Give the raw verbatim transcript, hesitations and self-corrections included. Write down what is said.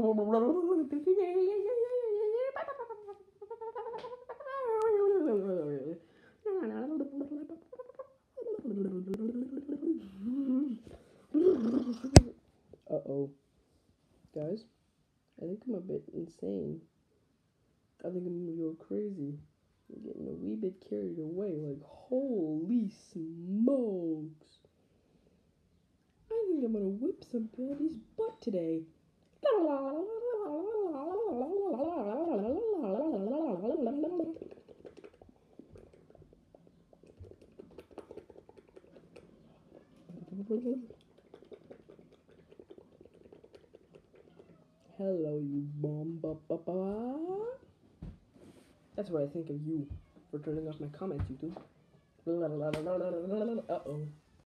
Uh-oh. Guys, I think I'm a bit insane. I think I'm gonna go crazy. I'm getting a wee bit carried away. Like, holy smokes. I think I'm gonna whip somebody's butt today. Hello, you bomb. That's what I think of you for turning off my comments, YouTube. Uh oh.